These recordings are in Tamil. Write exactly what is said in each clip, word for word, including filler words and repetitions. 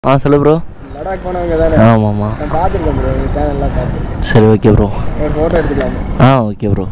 ஆ சொல்லு ப்ரோ. லடாக் போனவங்க தானே? ஆமாம்மா, நான் பார்த்துருக்கேன் ப்ரோ, உங்கள் சேனல்லாம் பார்த்துருக்கேன். சரி ஓகே ப்ரோ, ஒரு ஃபோட்டோ எடுத்துக்கலாமா? ஆ ஓகே ப்ரோ.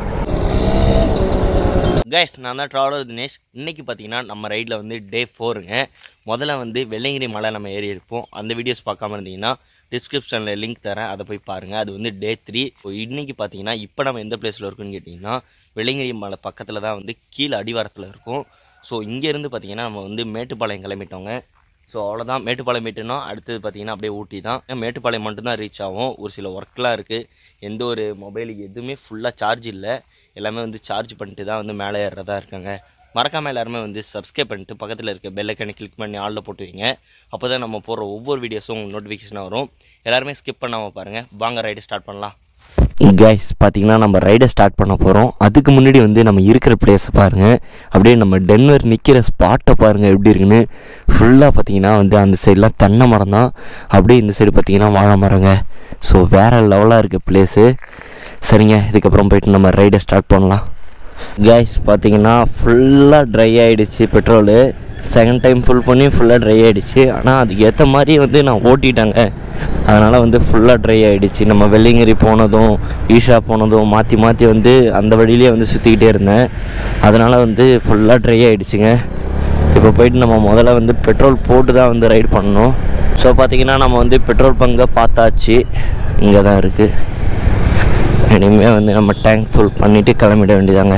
கைஸ், நான் தான் ட்ராவலர் தினேஷ். இன்றைக்கி பார்த்தீங்கன்னா நம்ம ரைடில் வந்து டே ஃபோருங்க. முதல்ல வந்து வெள்ளையங்கிரி மலை நம்ம ஏறி இருப்போம். அந்த வீடியோஸ் பார்க்காம இருந்தீங்கன்னா டிஸ்கிரிப்ஷனில் லிங்க் தரேன், அதை போய் பாருங்கள். அது வந்து டே த்ரீ. இன்றைக்கி பார்த்தீங்கன்னா இப்போ நம்ம எந்த பிளேஸில் இருக்குன்னு கேட்டிங்கன்னா வெள்ளையங்கிரி மலை பக்கத்தில் தான் வந்து கீழே அடிவாரத்தில் இருக்கும். ஸோ இங்கேருந்து பார்த்தீங்கன்னா நம்ம வந்து மேட்டுப்பாளையம் கிளம்பிட்டோங்க. ஸோ அவ்வளோதான், மேட்டுப்பாளையம் மீட்டுனா அடுத்தது பார்த்தீங்கன்னா அப்படியே ஊட்டி தான். மேட்டுப்பாளையம் மட்டும்தான் ரீச் ஆகும். ஒரு சில ஒர்க்லாம் இருக்குது. எந்த ஒரு மொபைல் எதுவுமே ஃபுல்லாக சார்ஜ் இல்லை, எல்லாமே வந்து சார்ஜ் பண்ணிட்டு தான் வந்து மேலே ஏறுறதா இருக்காங்க. மறக்காமல் எல்லாருமே வந்து சப்ஸ்கிரைப் பண்ணிட்டு பக்கத்தில் இருக்க பெல் ஐக்கானை கிளிக் பண்ணி ஆளில் போட்டு வைங்க. அப்போ தான் நம்ம போடுற ஒவ்வொரு வீடியோஸும் உங்களுக்கு நோட்டிஃபிகேஷன் வரும். எல்லாருமே ஸ்கிப் பண்ணாமல் பாருங்கள். வாங்க ரைடு ஸ்டார்ட் பண்ணலாம். கைஸ் பார்த்தீங்கன்னா நம்ம ரைடை ஸ்டார்ட் பண்ண போகிறோம். அதுக்கு முன்னாடி வந்து நம்ம இருக்கிற பிளேஸை பாருங்கள். அப்படியே நம்ம டென்வர் நிற்கிற ஸ்பாட்டை பாருங்கள் எப்படி இருக்குன்னு. ஃபுல்லாக பார்த்தீங்கன்னா வந்து அந்த சைடெலாம் தென்னை மரம் தான், அப்படியே இந்த சைடு பார்த்தீங்கன்னா வாழை மரங்க. ஸோ வேறு லெவலாக இருக்க பிளேஸு. சரிங்க, இதுக்கப்புறம் போய்ட்டு நம்ம ரைடை ஸ்டார்ட் பண்ணலாம். கைஸ் பார்த்தீங்கன்னா ஃபுல்லாக ட்ரை ஆகிடுச்சு பெட்ரோலு. செகண்ட் டைம் ஃபுல் பண்ணி ஃபுல்லாக ட்ரை ஆகிடுச்சு. ஆனால் அதுக்கு ஏற்ற மாதிரி வந்து நான் ஓட்டிட்டாங்க, அதனால் வந்து ஃபுல்லாக ட்ரை ஆகிடுச்சு. நம்ம வெள்ளையங்கிரி போனதும் ஈஷா போனதும் மாற்றி மாற்றி வந்து அந்த வழியிலே வந்து சுற்றிக்கிட்டே இருந்தேன். அதனால் வந்து ஃபுல்லாக ட்ரை ஆகிடுச்சுங்க. இப்போ போயிட்டு நம்ம முதல்ல வந்து பெட்ரோல் போட்டு தான் வந்து ரைடு பண்ணணும். ஸோ பார்த்திங்கன்னா நம்ம வந்து பெட்ரோல் பங்கை பார்த்தாச்சு, இங்கே தான் இருக்குது. இனிமேல் வந்து நம்ம டேங்க் ஃபுல் பண்ணிவிட்டு கிளம்பிட வேண்டியதாங்க.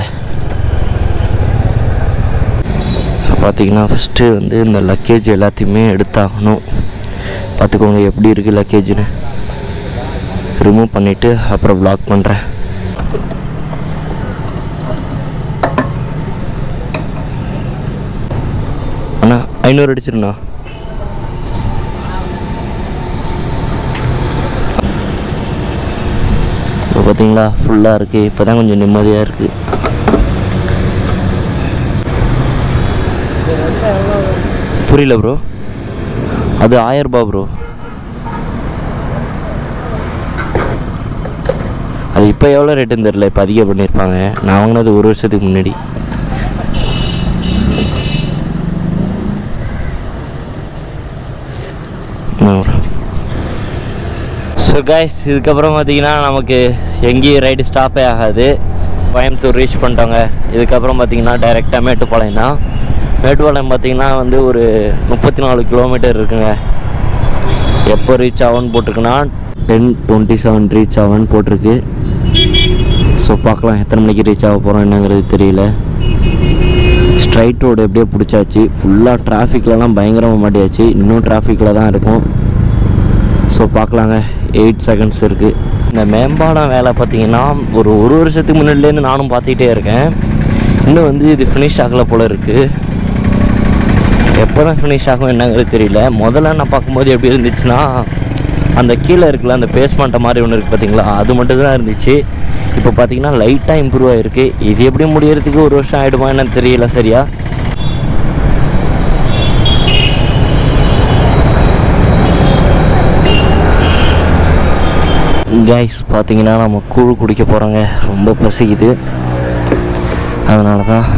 பார்த்திங்கன்னா ஃபஸ்ட்டு வந்து இந்த லக்கேஜ் எல்லாத்தையுமே எடுத்தாகணும். பார்த்துக்கோங்க எப்படி இருக்குது லக்கேஜுன்னு. ரிமூவ் பண்ணிவிட்டு அப்புறம் வ்ளாக் பண்ணுறேன். அண்ணா ஐநூறு அடிச்சிருண்ணா. இப்போ பார்த்தீங்களா ஃபுல்லாக இருக்குது. இப்போ தான் கொஞ்சம் நிம்மதியாக இருக்குது. புரியல ப்ரோ, அது ஆயிரரூபா ப்ரோ. அது இப்போ எவ்வளோ ரேட்டுன்னு தெரில, இப்போ அதிகம் பண்ணியிருப்பாங்க. நான் வாங்கினது ஒரு வருஷத்துக்கு முன்னாடி. ஸோ கைஸ், இதுக்கப்புறம் பார்த்தீங்கன்னா நமக்கு எங்கேயும் ரைடு ஸ்டாப்பே ஆகாது. கோயம்புத்தூர் ரீச் பண்ணிட்டோங்க. இதுக்கப்புறம் பார்த்தீங்கன்னா டைரெக்டாக மேட்டுப்பாளையம் தான். மேட்டுப்பாளையம் பார்த்திங்கன்னா வந்து ஒரு முப்பத்தி நாலு கிலோமீட்டர் இருக்குங்க. எப்போ ரீச் ஆகும்னு போட்டிருக்குன்னா டென் டுவெண்ட்டி செவன் ரீச் ஆகும்னு போட்டிருக்கு. ஸோ பார்க்கலாம் எத்தனை மணிக்கு ரீச் ஆக போகிறோம் என்னங்கிறது தெரியல. ஸ்ட்ரைட் ரோடு எப்படியோ பிடிச்சாச்சு. ஃபுல்லாக டிராஃபிக்லலாம் பயங்கரமாக மாட்டியாச்சு. இன்னும் டிராஃபிக்கில் தான் இருக்கும். ஸோ பார்க்கலாங்க. எயிட் செகண்ட்ஸ் இருக்குது. இந்த மேம்பாலம் வேலை பார்த்திங்கன்னா ஒரு ஒரு வருஷத்துக்கு முன்னாடிலேருந்து நானும் பார்த்துக்கிட்டே இருக்கேன். இன்னும் வந்து இது ஃபினிஷ் ஆகலை போல் இருக்குது. எப்போ தான் ஃபினிஷ் ஆகும் என்னங்கிறது தெரியல. முதல்ல நான் பார்க்கும்போது எப்படி இருந்துச்சுன்னா அந்த கீழே இருக்குல்ல அந்த பேஸ்மெண்ட்டை மாதிரி ஒன்று இருக்குது பார்த்தீங்களா, அது மட்டும் தான் இருந்துச்சு. இப்போ பார்த்தீங்கன்னா லைட்டாக இம்ப்ரூவ் ஆகிருக்கு. இது எப்படி முடியறதுக்கு ஒரு வருஷம் ஆகிடுமா என்னன்னு தெரியல சரியா. கைஸ் பார்த்தீங்கன்னா நம்ம கூழ் குடிக்க போகிறோங்க. ரொம்ப பசிக்குது, அதனால தான்.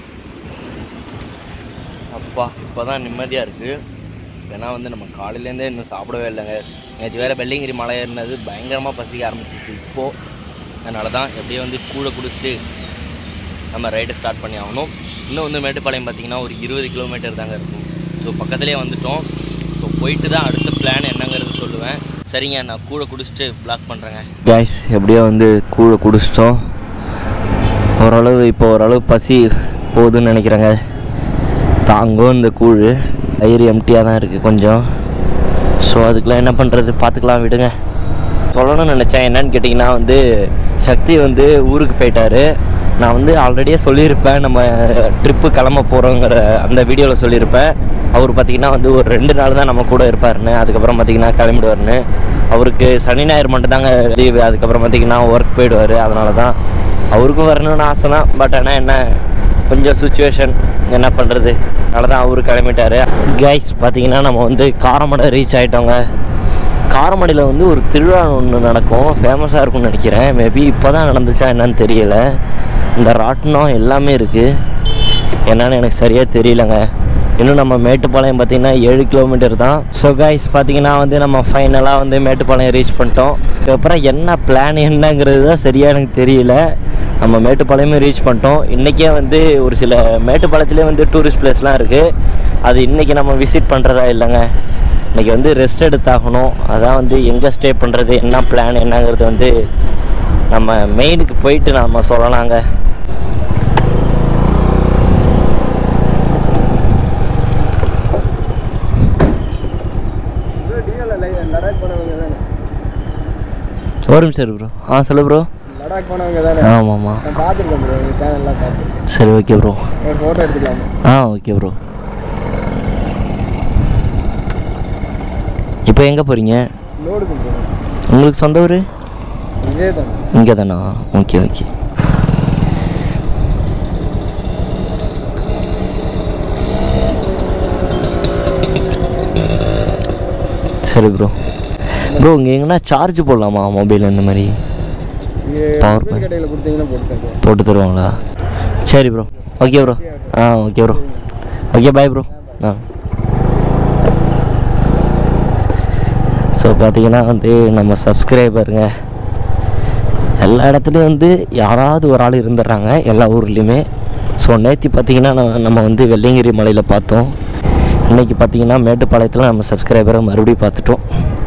அப்பா இப்போ தான் நிம்மதியாக இருக்குது. ஏன்னா வந்து நம்ம காலையிலேருந்தே இன்னும் சாப்பிடவே இல்லைங்க. நேற்று வேறு வெள்ளையங்கிரி மலை ஏறினது பயங்கரமாக பசிக்க ஆரம்பிச்சிச்சு இப்போது. அதனால தான் எப்படியே வந்து கூழை குடிச்சிட்டு நம்ம ரைடை ஸ்டார்ட் பண்ணி ஆகணும். இன்னும் வந்து மேட்டுப்பாளையம் பார்த்திங்கன்னா ஒரு இருபது கிலோமீட்டர் தாங்க இருக்கும். ஸோ பக்கத்துலேயே வந்துவிட்டோம். ஸோ போயிட்டு தான் அடுத்த பிளான் என்னங்கிறது சொல்லுவேன். சரிங்க, நான் கூழை குடிச்சிட்டு பிளாக் பண்ணுறேங்க. கைஸ் எப்படியோ வந்து கூழை குடிச்சிட்டோம். ஓரளவு இப்போ ஓரளவு பசி போகுதுன்னு நினைக்கிறேங்க. தாங்கும் இந்த கூழ். வயிறு எம்டியாக தான் இருக்குது கொஞ்சம். ஸோ அதுக்கெலாம் என்ன பண்ணுறது, பார்த்துக்கலாம் விடுங்க. சொல்லணும்னு நினச்சேன் என்னன்னு கேட்டிங்கன்னா வந்து சக்தி வந்து ஊருக்கு போயிட்டார். நான் வந்து ஆல்ரெடியே சொல்லியிருப்பேன் நம்ம ட்ரிப்பு கிளம்ப போகிறோங்கிற அந்த வீடியோவில் சொல்லியிருப்பேன். அவர் பார்த்திங்கன்னா வந்து ஒரு ரெண்டு நாள் தான் நம்ம கூட இருப்பாருன்னு, அதுக்கப்புறம் பார்த்திங்கன்னா கிளம்பிடுவார்னு. அவருக்கு சனி ஞாயிறு மட்டும்தாங்க லீவு. அதுக்கப்புறம் பார்த்திங்கன்னா ஒர்க் போயிடுவார். அதனால தான் அவருக்கும் வரணும்னு ஆசை தான். பட் ஆனால் என்ன கொஞ்சம் சுச்சுவேஷன் என்ன பண்ணுறது, அதனால தான் அவரு கிளம்பிட்டார். கைஸ் பார்த்திங்கன்னா நம்ம வந்து காரமடை ரீச் ஆகிட்டோங்க. காரமடையில் வந்து ஒரு திருவிழா ஒன்று நடக்கும், ஃபேமஸாக இருக்கும்னு நினைக்கிறேன். மேபி இப்போ தான் நடந்துச்சா என்னன்னு தெரியலை. இந்த ராட்டினம் எல்லாமே இருக்குது, என்னன்னு எனக்கு சரியாக தெரியலங்க. இன்னும் நம்ம மேட்டுப்பாளையம் பார்த்திங்கன்னா ஏழு கிலோமீட்டர் தான். ஸோ கைஸ் பார்த்திங்கன்னா வந்து நம்ம ஃபைனலாக வந்து மேட்டுப்பாளையம் ரீச் பண்ணிட்டோம். அதுக்கப்புறம் என்ன பிளான் என்னங்கிறது தான் சரியாக எனக்கு தெரியல. நம்ம மேட்டுப்பாளையமே ரீச் பண்ணிட்டோம். இன்றைக்கே வந்து ஒரு சில மேட்டுப்பாளையத்துலேயே வந்து டூரிஸ்ட் பிளேஸ்லாம் இருக்குது. அது இன்றைக்கி நம்ம விசிட் பண்ணுறதா இல்லைங்க. இன்றைக்கி வந்து ரெஸ்ட் எடுத்தாகணும். அதான் வந்து எங்கே ஸ்டே பண்ணுறது, என்ன பிளான் என்னங்கிறது வந்து நம்ம மெயினுக்கு போயிட்டு நம்ம சொல்லலாங்க. லடாக் போனவங்க தானே? ஒரு நிமிஷம் ப்ரோ. ஆ சொல்லு ப்ரோ. லடாக் போனவங்க தானே? ஆமாம் ஆமாம் நான் பார்த்துருக்கேன் ப்ரோ, எங்கள் சேனல்லாம் பார்த்துருக்கேன். சரி ஓகே ப்ரோ. ஒரு ஃபோட்டோ எடுத்துக்கலாமா? ஆ ஓகே ப்ரோ. இப்போ எங்கே போகிறீங்க? லோடுக்கு போகிறேன். உங்களுக்கு சொந்த ஊர் இதே தானே? இங்கே தானா? Okay okay. சரி ப்ரோ. ப்ரோ இங்கே எங்கன்னா சார்ஜ் போடலாமா மொபைல் இந்த மாதிரி? பவர் பேங்க் கடையில் கொடுத்தீங்கன்னா போட்டு போட்டு தருவாங்களா? சரி ப்ரோ. Okay bro. ஆ okay bro. Okay bye bro. ஆ ஸோ பார்த்தீங்கன்னா வந்து நம்ம சப்ஸ்கிரைபருங்க எல்லா இடத்துலையும் வந்து யாராவது ஒரு ஆள் இருந்துடுறாங்க எல்லா ஊர்லேயுமே. ஸோ நேற்று பார்த்திங்கன்னா நம்ம நம்ம வந்து வெள்ளையங்கிரி மலையில் பார்த்தோம். இன்றைக்கி பார்த்திங்கன்னா மேட்டுப்பாளையத்தில் நம்ம சப்ஸ்கிரைபரை மறுபடியும் பார்த்துட்டோம்.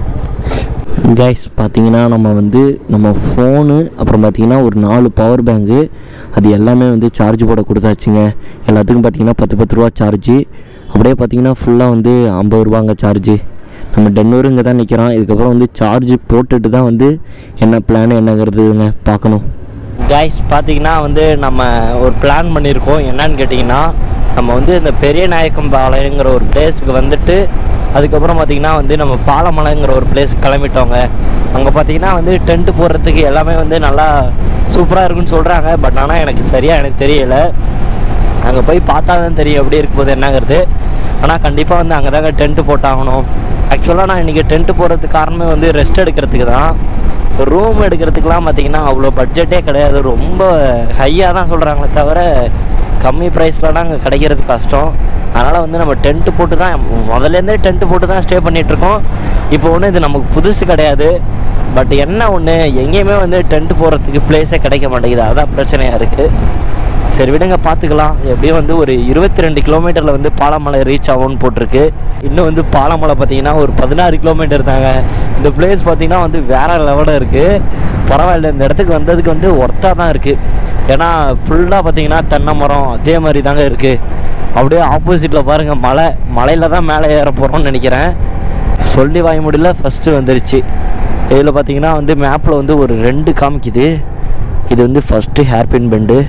கைஸ் பார்த்திங்கன்னா நம்ம வந்து நம்ம ஃபோனு அப்புறம் பார்த்திங்கன்னா ஒரு நாலு பவர் பேங்கு அது எல்லாமே வந்து சார்ஜ் போட கொடுத்தாச்சுங்க. எல்லாத்துக்கும் பார்த்திங்கன்னா பத்து பத்து ரூபா சார்ஜு. அப்படியே பார்த்திங்கன்னா ஃபுல்லாக வந்து ஐம்பது ரூபாங்க சார்ஜு. நம்ம டென்னூர் இங்கே தான் நிற்கிறோம். இதுக்கப்புறம் வந்து சார்ஜ் போட்டுட்டு தான் வந்து என்ன பிளான் என்னங்கிறதுங்க பார்க்கணும். கைஸ் பார்த்திங்கன்னா வந்து நம்ம ஒரு பிளான் பண்ணியிருக்கோம். என்னன்னு கேட்டிங்கன்னா நம்ம வந்து இந்த பெரிய நாயக்கம் பாளையங்கிற ஒரு பிளேஸுக்கு வந்துட்டு அதுக்கப்புறம் பார்த்திங்கன்னா வந்து நம்ம பாலமலைங்கிற ஒரு பிளேஸ் கிளம்பிட்டோங்க. அங்கே பார்த்திங்கன்னா வந்து டென்ட்டு போடுறதுக்கு எல்லாமே வந்து நல்லா சூப்பராக இருக்குன்னு சொல்கிறாங்க. பட் ஆனால் எனக்கு சரியாக எனக்கு தெரியலை. அங்கே போய் பார்த்தா தான் தெரியும் எப்படி இருக்கும்போது என்னங்கிறது. ஆனால் கண்டிப்பாக வந்து அங்கே தாங்க டென்ட்டு போட்டாகணும். ஆக்சுவலாக நான் இன்றைக்கி டென்ட்டு போடுறதுக்கு காரணமே வந்து ரெஸ்ட் எடுக்கிறதுக்கு தான். ரூம் எடுக்கிறதுக்கெலாம் பார்த்திங்கன்னா அவ்வளோ பட்ஜெட்டே கிடையாது. ரொம்ப ஹையாக தான் சொல்கிறாங்களே தவிர கம்மி ப்ரைஸ்லலாம் அங்கே கிடைக்கிறது கஷ்டம். அதனால் வந்து நம்ம டென்ட்டு போட்டு தான் முதல்லேருந்தே டென்ட்டு போட்டு தான் ஸ்டே பண்ணிகிட்ருக்கோம். இப்போ ஒன்று இது நமக்கு புதுசு கிடையாது. பட் என்ன ஒன்று எங்கேயுமே வந்து டென்ட்டு போடுறதுக்கு பிளேஸே கிடைக்க மாட்டேங்குது. அதான் பிரச்சனையாக இருக்குது. சரி விடுங்க பார்த்துக்கலாம். எப்படியும் வந்து ஒரு இருபத்தி ரெண்டு கிலோமீட்டரில் வந்து பாலமலை ரீச் ஆகும்னு போட்டிருக்கு. இன்னும் வந்து பாலமலை பார்த்திங்கன்னா ஒரு பதினாறு கிலோமீட்டர் தாங்க. இந்த பிளேஸ் பார்த்திங்கன்னா வந்து வேறு லெவலில் இருக்குது. பரவாயில்ல, இந்த இடத்துக்கு வந்ததுக்கு வந்து ஒர்த்தாக தான் இருக்குது. ஏன்னா ஃபுல்லாக பார்த்திங்கன்னா தென்னை மரம் அதே மாதிரி தாங்க இருக்குது. அப்படியே ஆப்போசிட்டில் பாருங்கள் மலை. மலையில் தான் மேலே ஏற போகிறோம்னு நினைக்கிறேன். சொல்லி வாய முடியல ஃபஸ்ட்டு வந்துருச்சு. இதில் பார்த்திங்கன்னா வந்து மேப்பில் வந்து ஒரு ரெண்டு காமிக்குது. இது வந்து ஃபஸ்ட்டு ஹேர்பின் பெண்டு.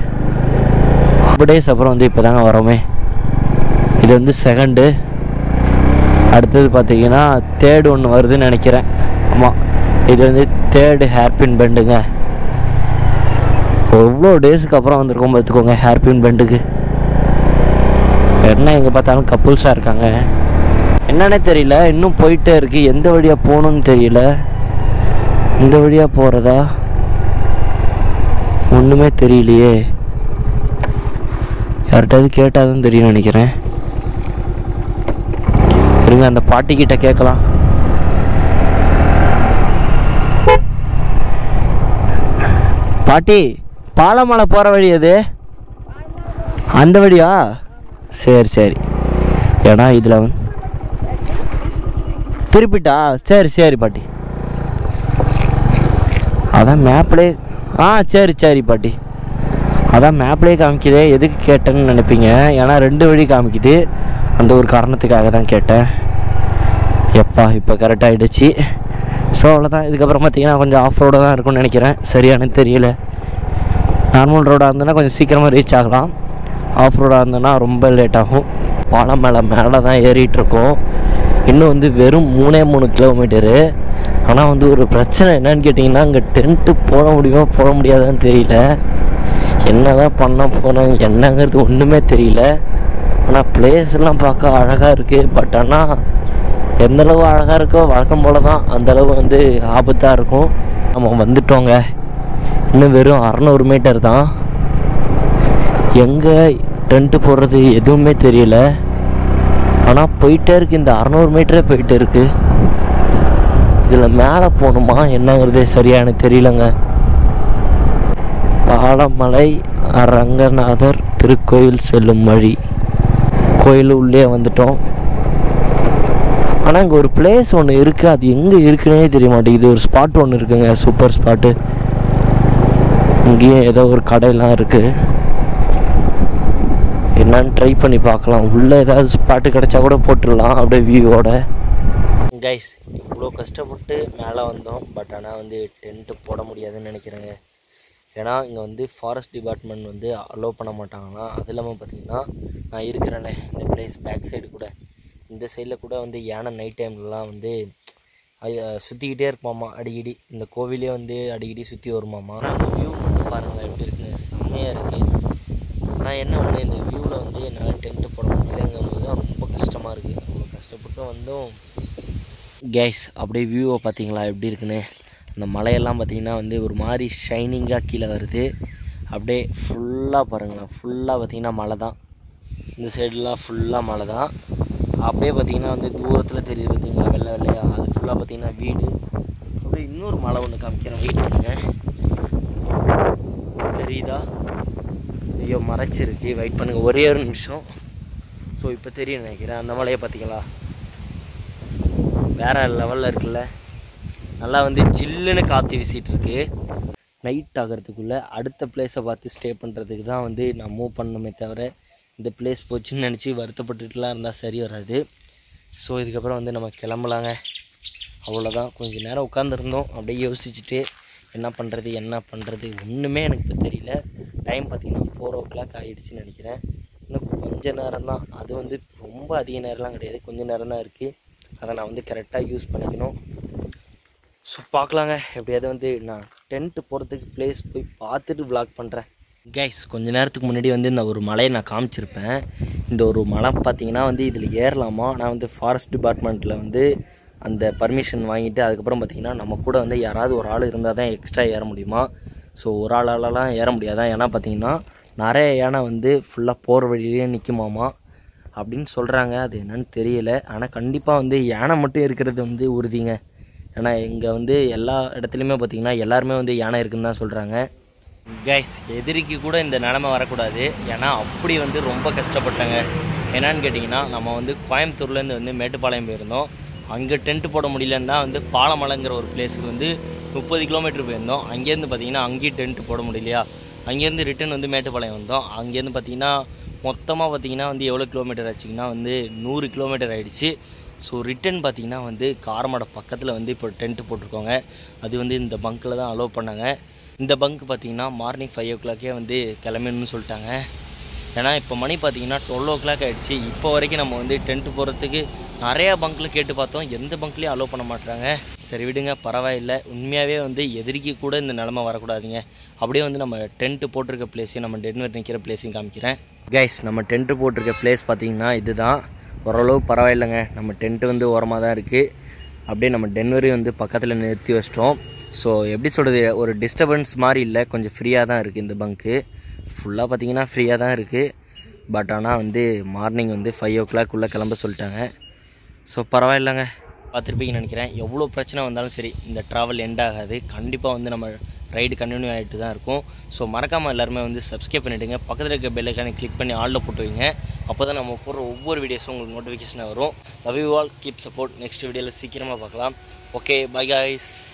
டேஸ் அப்புறம் வந்து இப்போ தாங்க வரோமே. இது வந்து செகண்டு. அடுத்தது பார்த்திங்கன்னா தேர்டு ஒன்று வருதுன்னு நினைக்கிறேன். ஆமாம், இது வந்து தேர்டு ஹேர்பின் பெண்டுங்க. எவ்வளோ டேஸுக்கு அப்புறம் வந்திருக்கோம் பார்த்துக்கோங்க ஹேர்பின் பெண்டுக்கு. என்ன எங்கே பார்த்தாலும் கப்புள்ஸாக இருக்காங்க. என்னன்னே தெரியல, இன்னும் போயிட்டே இருக்குது. எந்த வழியாக போகணுன்னு தெரியல. இந்த வழியாக போகிறதா ஒன்றுமே தெரியலையே. யார்கிட்டாவது கேட்டால் தான் தெரியும் நினைக்கிறேன். இருங்க அந்த பாட்டிக்கிட்ட கேட்கலாம். பாட்டி, பாலமலை போகிற வழி அது அந்த வழியா? சரி சரி. ஏன்னா இதில் வந்து திருப்பிட்டா? சரி சரி பாட்டி. அதான் மேப்லேயே. ஆ சரி சரி பாட்டி. அதான் மேப்லேயே காமிக்குதே. எதுக்கு கேட்டேன்னு நினைப்பீங்க. ஏன்னா ரெண்டு வழி காமிக்குது. அந்த ஒரு காரணத்துக்காக தான் கேட்டேன். எப்பா இப்போ கரெக்டாகிடுச்சு. ஸோ அவ்வளோதான். இதுக்கப்புறம் பார்த்திங்கன்னா கொஞ்சம் ஆஃப் ரோடாக தான் இருக்கும்னு நினைக்கிறேன். சரியானு தெரியல. நார்மல் ரோடாக இருந்ததுன்னா கொஞ்சம் சீக்கிரமாக ரீச் ஆகலாம். ஆஃப் ரோடாக இருந்ததுன்னா ரொம்ப லேட் ஆகும். பாலம் மேலே மேலே தான் ஏறிட்டுருக்கோம். இன்னும் வந்து வெறும் மூணே மூணு கிலோமீட்டரு. ஆனால் வந்து ஒரு பிரச்சனை என்னன்னு கேட்டிங்கன்னா அங்கே டென்ட்டு போட முடியுமா போட முடியாதான்னு தெரியல. என்ன தான் பண்ண போகிறேன் என்னங்கிறது ஒன்றுமே தெரியல. ஆனால் பிளேஸ்லாம் பார்க்க அழகாக இருக்குது. பட் ஆனால் எந்தளவு அழகாக இருக்கோ வழக்கம் போல் தான் அந்தளவு வந்து ஆபத்தாக இருக்கும். நம்ம வந்துட்டோங்க. இன்னும் வெறும் அறநூறு மீட்டர் தான். எங்கே டென்ட்டு போடுறது எதுவுமே தெரியல. ஆனால் போயிட்டே இருக்குது, இந்த அறநூறு மீட்டரே போயிட்டே இருக்குது. இதில் மேலே போகணுமா என்னங்கிறதே சரியாக எனக்கு தெரியலங்க. பாலமலை ரங்கநாதர் திருக்கோயில் செல்லும் வழி. கோயில் உள்ளே வந்துட்டோம். ஆனால் இங்கே ஒரு பிளேஸ் ஒன்று இருக்குது, அது எங்கே இருக்குன்னே தெரிய மாட்டேங்குது. ஒரு ஸ்பாட் ஒன்று இருக்குங்க, சூப்பர் ஸ்பாட்டு. இங்கேயும் ஏதோ ஒரு கடையெல்லாம் இருக்குது, என்னன்னு ட்ரை பண்ணி பார்க்கலாம். உள்ளே ஏதாவது ஸ்பாட்டு கிடச்சா கூட போட்டுடலாம் அப்படியே வியூவோட. கைஸ் இவ்வளோ கஷ்டப்பட்டு மேலே வந்தோம், பட் ஆனால் வந்து டென்ட்டு போட முடியாதுன்னு நினைக்கிறேங்க. ஏன்னா இங்கே வந்து ஃபாரஸ்ட் டிபார்ட்மெண்ட் வந்து அலோவ் பண்ண மாட்டாங்களாம். அது இல்லாமல் பார்த்திங்கன்னா நான் இருக்கிறேனே இந்த பிளேஸ் பேக் சைடு கூட, இந்த சைடில் கூட வந்து யானை நைட் டைம்லலாம் வந்து சுற்றிக்கிட்டே இருப்பாமா அடிக்கடி. இந்த கோவிலே வந்து அடிக்கடி சுற்றி வருமாமா. அந்த வியூ மட்டும் பாருங்கள் எப்படி இருக்குன்னு, செம்மையாக இருக்குது. ஆனால் என்ன ஒன்று, இந்த வியூவில் வந்து என்னால் டென்ட்டு போட முடியலங்கும்போது தான் ரொம்ப கஷ்டமாக இருக்குது. அவ்வளோ கஷ்டப்பட்டு வந்தோம். கேஸ் அப்படியே வியூவை பார்த்தீங்களா எப்படி இருக்குன்னு. அந்த மலையெல்லாம் பார்த்திங்கன்னா வந்து ஒரு மாதிரி ஷைனிங்காக கீழே வருது. அப்படியே ஃபுல்லாக பாருங்களேன், ஃபுல்லாக பார்த்திங்கன்னா மலை தான். இந்த சைடெலாம் ஃபுல்லாக மலை தான். அப்படியே பார்த்திங்கன்னா வந்து தூரத்தில் தெரியுது பார்த்திங்களா வெள்ளை வெள்ளையா, அது ஃபுல்லாக பார்த்திங்கன்னா வீடு. அப்படியே இன்னொரு மலை ஒன்று காமிக்கிறேன், வெயிட் பண்ணுங்க. தெரியுதா? ஐயோ மறைச்சிருக்கு, வெயிட் பண்ணுங்கள் ஒரே ஒரு நிமிஷம். ஸோ இப்போ தெரியும் நினைக்கிறேன். அந்த மலையை பார்த்திங்களா வேறு லெவலில் இருக்குல்ல. நல்லா வந்து ஜில்லுன்னு காற்று வீசிகிட்டு இருக்கு. நைட் ஆகிறதுக்குள்ளே அடுத்த பிளேஸை பார்த்து ஸ்டே பண்ணுறதுக்கு தான் வந்து நான் மூவ் பண்ணணுமே தவிர இந்த பிளேஸ் போச்சுன்னு நினச்சி வருத்தப்பட்டுட்டுலாம் இருந்தால் சரி வராது. ஸோ இதுக்கப்புறம் வந்து நம்ம கிளம்பலாங்க. அவ்வளோதான். கொஞ்சம் நேரம் உட்காந்துருந்தோம், அப்படியே யோசிச்சுட்டு என்ன பண்ணுறது என்ன பண்ணுறது ஒன்றுமே எனக்கு இப்போ தெரியல. டைம் பார்த்திங்கன்னா ஃபோர் ஓ கிளாக் ஆகிடுச்சின்னு நினைக்கிறேன். இன்னும் கொஞ்சம் நேரம் தான், அது வந்து ரொம்ப அதிக நேரம்லாம் கிடையாது, கொஞ்சம் நேரம் தான் இருக்குது. அதை நான் வந்து கரெக்டாக யூஸ் பண்ணிக்கணும். ஸோ பார்க்கலாங்க. எப்படியாவது வந்து நான் டென்ட்டு போகிறதுக்கு பிளேஸ் போய் பார்த்துட்டு விளாக் பண்ணுறேன். கைஸ் கொஞ்ச நேரத்துக்கு முன்னாடி வந்து இந்த ஒரு மலையை நான் காமிச்சிருப்பேன். இந்த ஒரு மலை பார்த்திங்கன்னா வந்து இதில் ஏறலாமா. நான் வந்து ஃபாரஸ்ட் டிபார்ட்மெண்ட்டில் வந்து அந்த பர்மிஷன் வாங்கிட்டு அதுக்கப்புறம் பார்த்திங்கன்னா நம்ம கூட வந்து யாராவது ஒரு ஆள் இருந்தால் தான் எக்ஸ்ட்ரா ஏற முடியுமா. ஸோ ஒரு ஆளாலலாம் ஏற முடியாதான். ஏன்னா பார்த்திங்கன்னா நிறைய யானை வந்து ஃபுல்லாக போகிற வழியிலே நிற்குமாமா அப்படின்னு சொல்கிறாங்க. அது என்னன்னு தெரியல. ஆனால் கண்டிப்பாக வந்து யானை மட்டும் இருக்கிறது வந்து உறுதிங்க. ஏன்னா இங்கே வந்து எல்லா இடத்துலையுமே பார்த்திங்கன்னா எல்லாருமே வந்து யானை இருக்குன்னு தான் சொல்கிறாங்க. கைஸ் எதிரிக்கு கூட இந்த நிலமை வரக்கூடாது. ஏன்னா அப்படி வந்து ரொம்ப கஷ்டப்பட்டாங்க. என்னன்னு கேட்டிங்கன்னா நம்ம வந்து கோயம்புத்தூர்லேருந்து வந்து மேட்டுப்பாளையம் போயிருந்தோம். அங்கே டென்ட்டு போட முடியலன்னு தான் வந்து பாலமலைங்கிற ஒரு பிளேஸுக்கு வந்து முப்பது கிலோமீட்டர் போயிருந்தோம். அங்கேருந்து பார்த்திங்கன்னா அங்கேயும் டென்ட்டு போட முடியலையா. அங்கேருந்து ரிட்டன் வந்து மேட்டுப்பாளையம் வந்தோம். அங்கேருந்து பார்த்திங்கன்னா மொத்தமாக பார்த்திங்கன்னா வந்து எவ்வளோ கிலோமீட்டர் ஆச்சுங்கன்னா வந்து நூறு கிலோமீட்டர் ஆகிடுச்சு. ஸோ ரிட்டன் பார்த்திங்கன்னா வந்து காரமடை பக்கத்தில் வந்து இப்போ டென்ட்டு போட்டிருக்கோங்க. அது வந்து இந்த பங்க்கில் தான் அலோவ் பண்ணாங்க. இந்த பங்க் பார்த்திங்கன்னா மார்னிங் ஃபைவ் ஓ கிளாக்கே வந்து கிளம்பணும்னு சொல்லிட்டாங்க. ஏன்னா இப்போ மணி பார்த்திங்கன்னா டுவெல் ஓ கிளாக் ஆகிடுச்சு. இப்போ வரைக்கும் நம்ம வந்து டென்ட்டு போகிறதுக்கு நிறையா பங்க்கில் கேட்டு பார்த்தோம், எந்த பங்க்லேயும் அலோவ் பண்ண மாட்டாங்க. சரி விடுங்க பரவாயில்லை. உண்மையாகவே வந்து எதிரிக்கு கூட இந்த நிலமை வரக்கூடாதுங்க. அப்படியே வந்து நம்ம டென்ட்டு போட்டிருக்க பிளேஸையும் நம்ம டென்வர் நிற்கிற பிளேஸையும் காமிக்கிறேன். கைஸ் நம்ம டென்ட்டு போட்டிருக்க பிளேஸ் பார்த்திங்கன்னா இதுதான். ஓரளவு பரவாயில்லைங்க. நம்ம டென்ட்டு வந்து ஓரமாக தான் இருக்குது. அப்படியே நம்ம டென்வரையும் வந்து பக்கத்தில் நிறுத்தி வச்சிட்டோம். ஸோ எப்படி சொல்கிறது, ஒரு டிஸ்டர்பன்ஸ் மாதிரி இல்லை, கொஞ்சம் ஃப்ரீயாக தான் இருக்குது இந்த பங்க்கு. ஃபுல்லாக பார்த்திங்கன்னா ஃப்ரீயாக தான் இருக்குது. பட் ஆனால் வந்து மார்னிங் வந்து ஃபைவ் ஓ கிளாக் உள்ளே கிளம்ப சொல்லிட்டாங்க. ஸோ பரவாயில்லைங்க. பார்த்துருப்பீங்கன்னு நினைக்கிறேன். எவ்வளோ பிரச்சனை வந்தாலும் சரி இந்த ட்ராவல் எண்ட் ஆகாது. கண்டிப்பாக வந்து நம்ம ரைடு கண்டினியூ ஆகிட்டு தான் இருக்கும். ஸோ மறக்காமல் எல்லாருமே வந்து சப்ஸ்கிரைப் பண்ணிவிடுங்க. பக்கத்தில் இருக்க பெல் ஐக்கானை கிளிக் பண்ணி ஆலில் போட்டு வைங்க. அப்போ தான் நம்ம போடுற ஒவ்வொரு வீடியோஸும் உங்களுக்கு நோட்டிஃபிகேஷனாக வரும். Love you all, keep support. Next வீடியோவில் சீக்கிரமாக பார்க்கலாம். Okay bye guys.